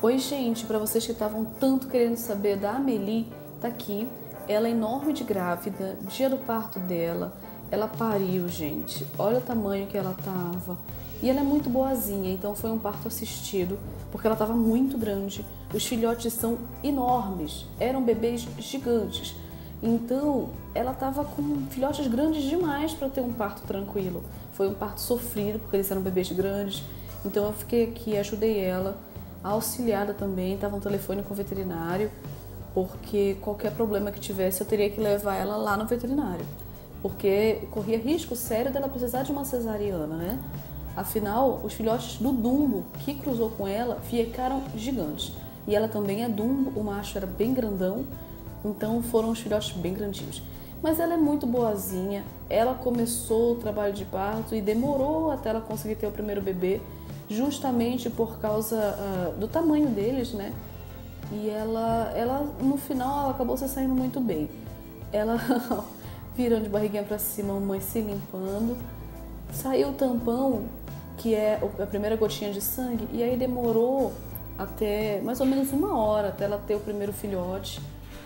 Oi, gente, para vocês que estavam tanto querendo saber da Amelie, tá aqui. Ela é enorme de grávida, dia do parto dela. Ela pariu, gente. Olha o tamanho que ela tava. E ela é muito boazinha, então foi um parto assistido, porque ela tava muito grande. Os filhotes são enormes, eram bebês gigantes. Então, ela tava com filhotes grandes demais para ter um parto tranquilo. Foi um parto sofrido, porque eles eram bebês grandes. Então, eu fiquei aqui, ajudei ela. A auxiliada também, estava no telefone com o veterinário, porque qualquer problema que tivesse eu teria que levar ela lá no veterinário, porque corria risco sério dela precisar de uma cesariana, né? Afinal, os filhotes do Dumbo que cruzou com ela ficaram gigantes. E ela também é Dumbo, o macho era bem grandão, então foram os filhotes bem grandinhos. Mas ela é muito boazinha, ela começou o trabalho de parto e demorou até ela conseguir ter o primeiro bebê, justamente por causa do tamanho deles, né? E ela no final, ela acabou se saindo muito bem. Ela virando de barriguinha pra cima, a mamãe se limpando. Saiu o tampão, que é a primeira gotinha de sangue, e aí demorou até mais ou menos 1 hora até ela ter o primeiro filhote.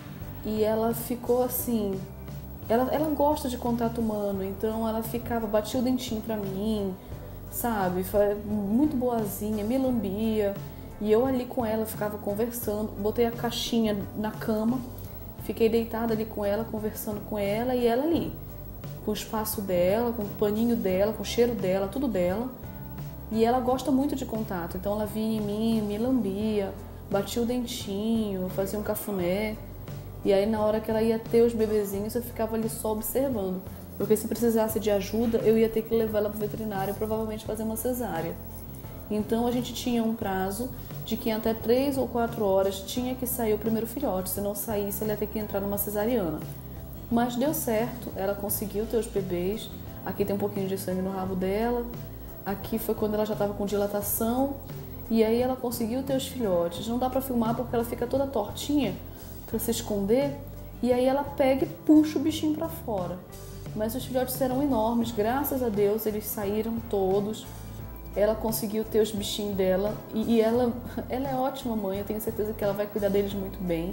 E ela ficou assim... Ela gosta de contato humano, então ela ficava, batia o dentinho pra mim, sabe, foi muito boazinha, me lambia, e eu ali com ela ficava conversando, botei a caixinha na cama, fiquei deitada ali com ela, conversando com ela, e ela ali, com o espaço dela, com o paninho dela, com o cheiro dela, tudo dela, e ela gosta muito de contato, então ela vinha em mim, me lambia, batia o dentinho, fazia um cafuné, e aí na hora que ela ia ter os bebezinhos eu ficava ali só observando. Porque se precisasse de ajuda, eu ia ter que levar ela para o veterinário e provavelmente fazer uma cesárea. Então a gente tinha um prazo de que até 3 ou 4 horas tinha que sair o primeiro filhote. Se não saísse, ela ia ter que entrar numa cesariana. Mas deu certo, ela conseguiu ter os bebês. Aqui tem um pouquinho de sangue no rabo dela. Aqui foi quando ela já estava com dilatação. E aí ela conseguiu ter os filhotes. Não dá para filmar porque ela fica toda tortinha para se esconder. E aí ela pega e puxa o bichinho para fora. Mas os filhotes eram enormes, graças a Deus eles saíram todos. Ela conseguiu ter os bichinhos dela e ela é ótima mãe, eu tenho certeza que ela vai cuidar deles muito bem.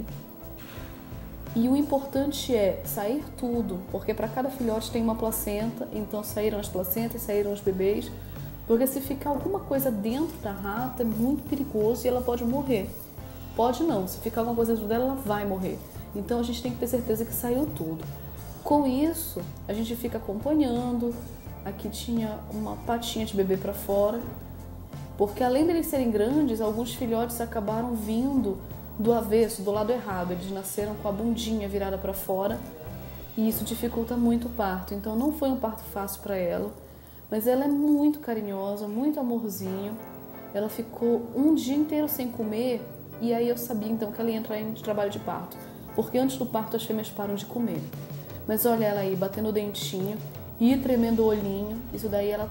E o importante é sair tudo, porque para cada filhote tem uma placenta, então saíram as placentas, saíram os bebês, porque se ficar alguma coisa dentro da rata é muito perigoso e ela pode morrer. Pode não, se ficar alguma coisa dentro dela, ela vai morrer. Então a gente tem que ter certeza que saiu tudo. Com isso, a gente fica acompanhando. Aqui tinha uma patinha de bebê para fora, porque além deles serem grandes, alguns filhotes acabaram vindo do avesso, do lado errado. Eles nasceram com a bundinha virada para fora e isso dificulta muito o parto. Então não foi um parto fácil para ela, mas ela é muito carinhosa, muito amorzinho. Ela ficou um dia inteiro sem comer e aí eu sabia então que ela ia entrar em trabalho de parto, porque antes do parto as fêmeas param de comer. Mas olha ela aí, batendo o dentinho e tremendo o olhinho. Isso daí ela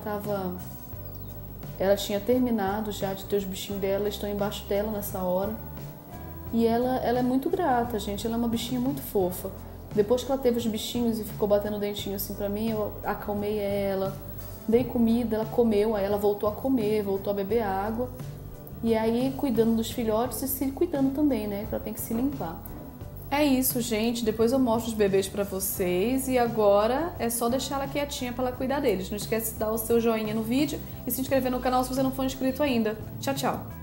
tinha terminado já de ter os bichinhos dela, estão embaixo dela nessa hora. E ela é muito grata, gente, ela é uma bichinha muito fofa. Depois que ela teve os bichinhos e ficou batendo o dentinho assim pra mim, eu acalmei ela, dei comida, ela comeu, aí ela voltou a comer, voltou a beber água. E aí cuidando dos filhotes e se cuidando também, né, que ela tem que se limpar. É isso, gente. Depois eu mostro os bebês pra vocês e agora é só deixar ela quietinha pra ela cuidar deles. Não esquece de dar o seu joinha no vídeo e se inscrever no canal se você não for inscrito ainda. Tchau, tchau!